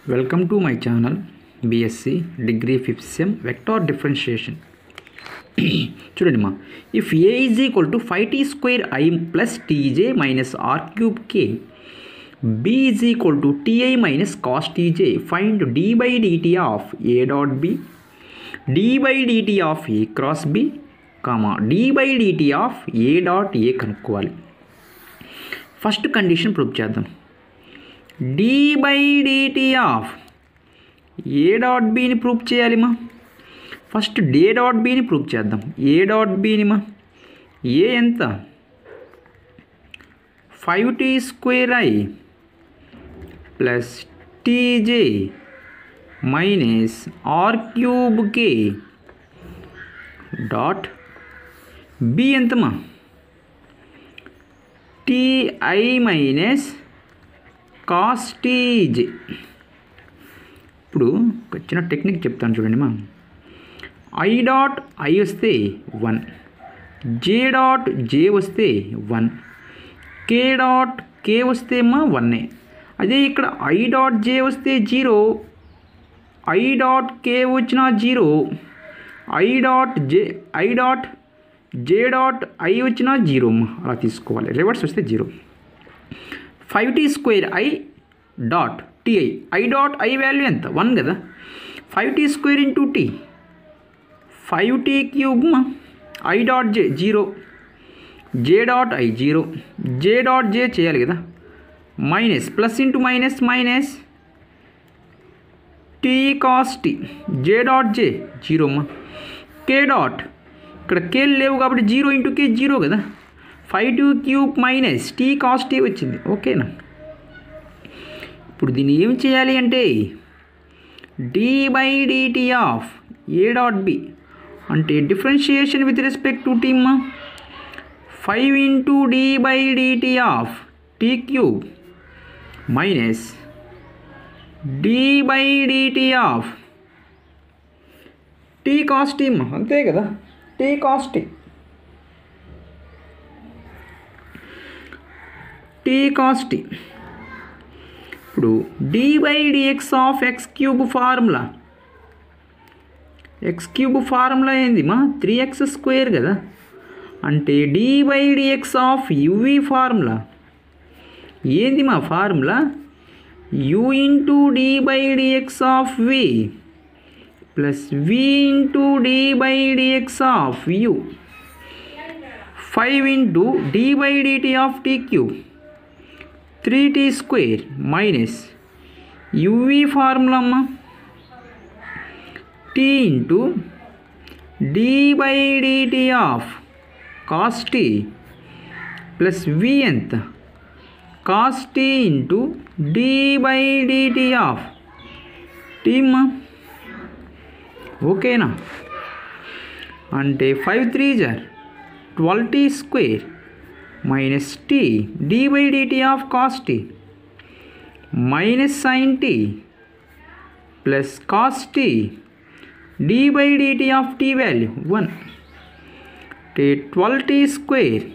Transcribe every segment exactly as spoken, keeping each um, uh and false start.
Welcome to my channel B S c degree fifth sem vector differentiation. చూడండి మా if a is equal to five t square I plus tj minus r cube k, b is equal to ti minus cos tj, find d by dt of a dot b, d by dt of a cross b, comma d by dt of a dot a కనుక్కోవాలి. First condition prove చేద్దాం. d by dt of a dot b ని prove చేయాలి మా. First d dot b ని prove చేద్దాం. a dot b ని మా a ఎంత five t square i plus tj minus r cube k dot b ఎంత మా ti మైనస్ కాస్ tj. ఇప్పుడు ఒక చిన్న టెక్నిక్ చెప్తాను చూడండి మా. ఐ డాట్ ఐ వస్తే వన్, జే డాట్ జే వస్తే వన్, కే డాట్ కే వస్తే మా వన్నే. అదే ఇక్కడ ఐ డాట్ జే వస్తే జీరో, ఐ డాట్ కే వచ్చిన zero, i dot j i dot j dot i వచ్చిన జీరో అమ్మా. అలా తీసుకోవాలి. రివర్స్ వస్తే zero. Five t square i dot t i, i dot i value ఎంత వన్ కదా. Five t square into t, five t cube మా. I dot j zero, j dot i zero, j dot j చేయాలి కదా. Minus plus into minus minus t cos t, j dot j zero అమ్మా. కే dot ఇక్కడ కేలు లేవు కాబట్టి zero into k zero కదా. Five two cube minus t cos t వచ్చింది. ఓకేనా. ఇప్పుడు దీన్ని ఏం చేయాలి అంటే d by dt of a dot b అంటే differentiation with respect to t మా. Five into d by dt of t cube minus d by dt of t cos t మా. అంతే కదా, t cos t, t cos t. ఇప్పుడు d by dx of x cube formula, x cube formula ఏంది మా three x square కదా. అంటే d by dx of uv formula ఏంది మా formula u into d by dx of v plus v into d by dx of u. Five into d by dt of t cube three t square minus uv formula అమ్మా t into d by dt of cos t plus v ఎంత cos t into d by dt of t అమ్మా. ఓకేనా. అంటే five three జార్ twelve t square minus t d by dt of cos t minus sine t plus cos t d by dt of t value one. అంటే twelve t square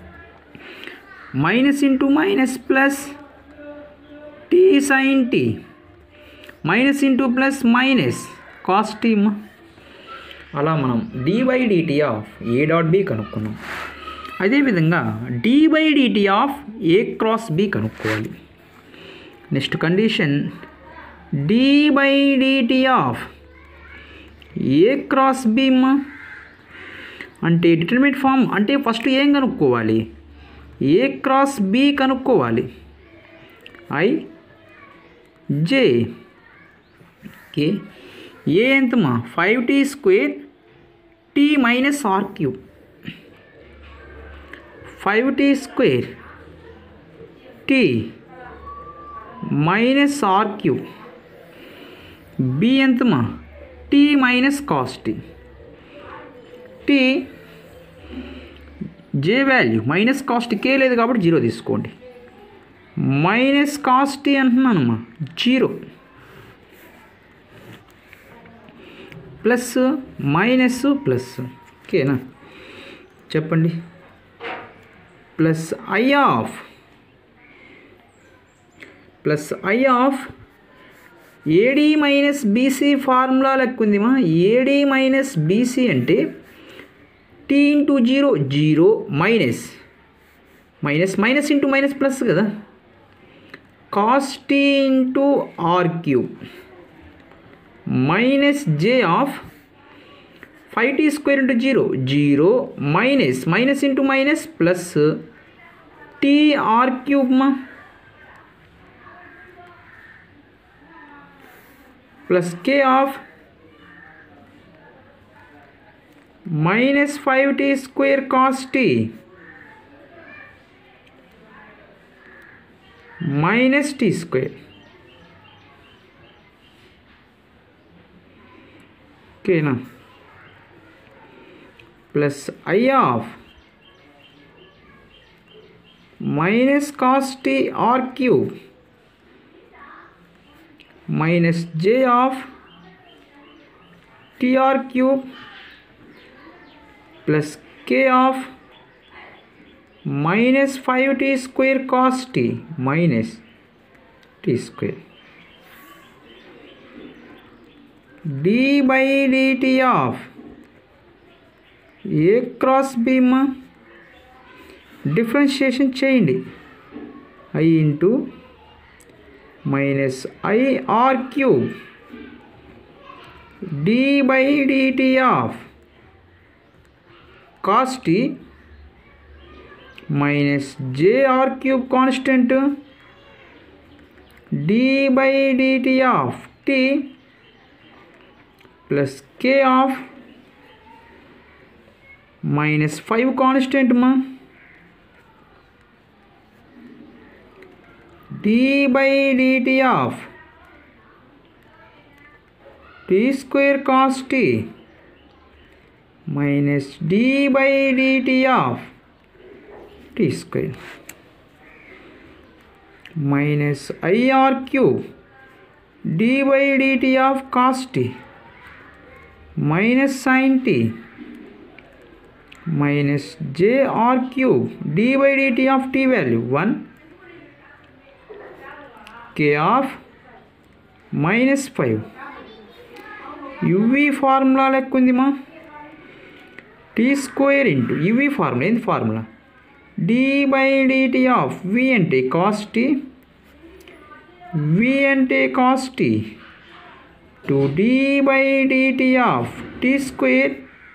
minus into minus plus t sine t minus into plus minus cos t మా. అలా మనం d by dt of a dot b కనుక్కున్నాం. అదేవిధంగా d by dt of a cross b కనుక్కోవాలి. Next condition d by dt of a cross b మా అంటే determinant form అంటే first ఏం కనుక్కోవాలి ఏ క్రాస్ బి కనుక్కోవాలి. I j okay. ఏ ఎంతమా five t square t minus r cube, five t square t minus r cube. B ఎంతమా t minus cos t. T j value minus cos t k లేదు కాబట్టి zero తీసుకోండి. Minus cos t అంటున్నానమ్మా zero plus minus plus. ఓకేనా. చెప్పండి. Plus i of plus i of ad minus BC formula లెక్క ఉంది మా. ఏడి మైనస్ బీసీ అంటే t into zero zero minus minus minus into minus plus కదా, cos t into r cube minus j of five t square into zero zero minus minus into minus plus t r cube మా plus k of minus five t square cos t minus t square okay ना, plus i of minus cos t r cube minus j of t r cube plus k of minus five t square cos t minus t square d by d t of a cross b मा differentiation చేయండి i into minus i r cube d by d t of cos t minus j r cube constant d by d t of t plus k of minus five constant मा d by dt of t square cos t minus d by dt of t square minus ir cube d by dt of cos t minus sin t minus jr cube d by dt of t value one k of minus five uv formula लेक्कुंदी मा t square into uv formula एंत formula d by d t of v अंटे cos t v अंटे cos t two d by d t of t square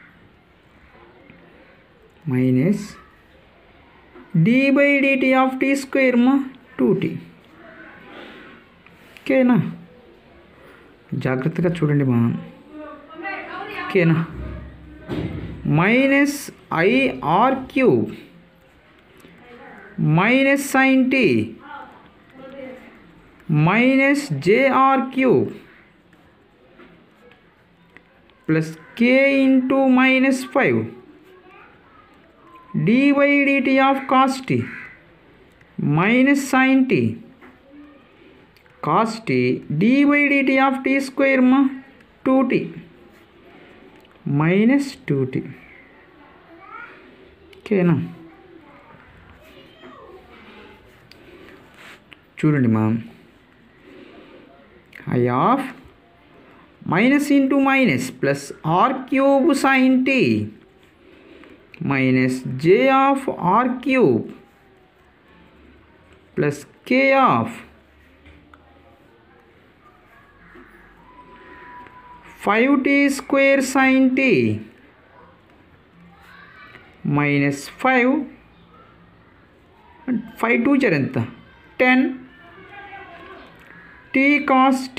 minus d by d t of t square मा two t ఓకేనా, జాగ్రత్తగా చూడండి మా. ఓకేనా, minus i r cube minus sine t minus j r cube plus k into minus five D by d t of cos t minus sine t cos t d by dt of t square ma two t minus two t ఓకేనా. చూడండి మా, i of minus into minus plus r cube sin t minus j of r cube plus k of five t square sin t minus five five two जरंत ten t cos t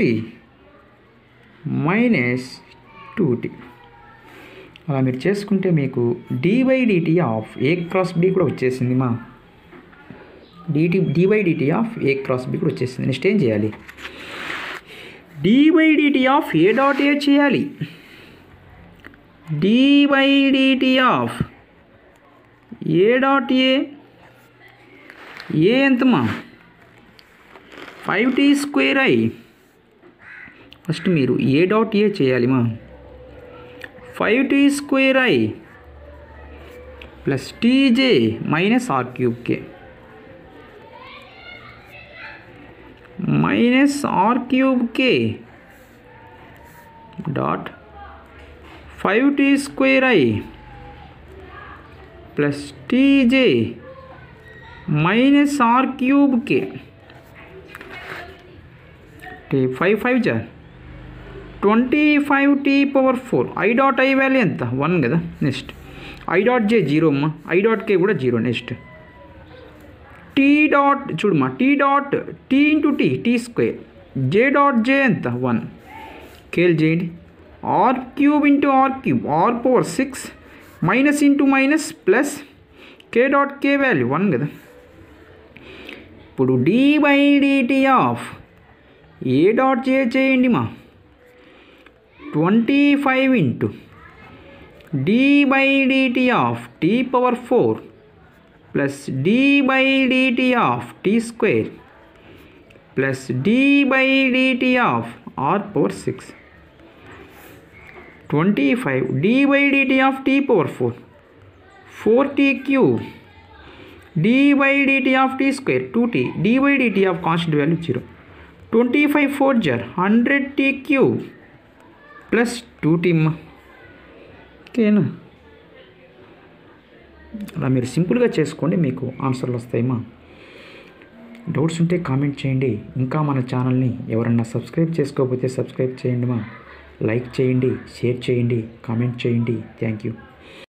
minus two t. అలా మీరు చేసుకుంటే మీకు d by dt of a cross b కూడా వచ్చేసింది మా. Dt d by dt of a cross b కూడా వచ్చేసింది. నెక్స్ట్ ఏం చేయాలి, d by dt of a dot a చేయాలి. D by dt of a dot a a ఎంతమా five t square i. First మీరు ఏ డాట్ ఏ చేయాలి మా. Five t square i plus t j minus r cube k minus r cube k dot five t square i plus t j minus r cube k t five five జా twenty five t power four i dot i value ఎంత one కదా. Next i dot j zero అమ్మా, i dot k కూడా zero. Next t dot చూడమ్మా, t dot t into t t square, జే dot j ఎంత one, కేల్ చేయండి. R cube into r cube r power six minus into minus plus k dot k value one కదా. ఇప్పుడు d by dt of a dot j చేయండి మా, twenty five into d by dt of t power four plus d by dt of t square plus d by dt of r power six. Twenty five d by dt of t power four four tea cube d by dt of t square two t d by dt of constant value zero. Twenty five four జర్ hundred t cube plus two t అమ్మా, ఓకేనా. అలా మీరు సింపుల్గా చేసుకోండి, మీకు ఆన్సర్లు వస్తాయమ్మా. Doubts ఉంటే కామెంట్ చేయండి. ఇంకా మన ఛానల్ని ఎవరన్నా సబ్స్క్రైబ్ చేసుకోకపోతే సబ్స్క్రైబ్ చేయండి మా, లైక్ చేయండి, షేర్ చేయండి, కామెంట్ చేయండి. Thank you.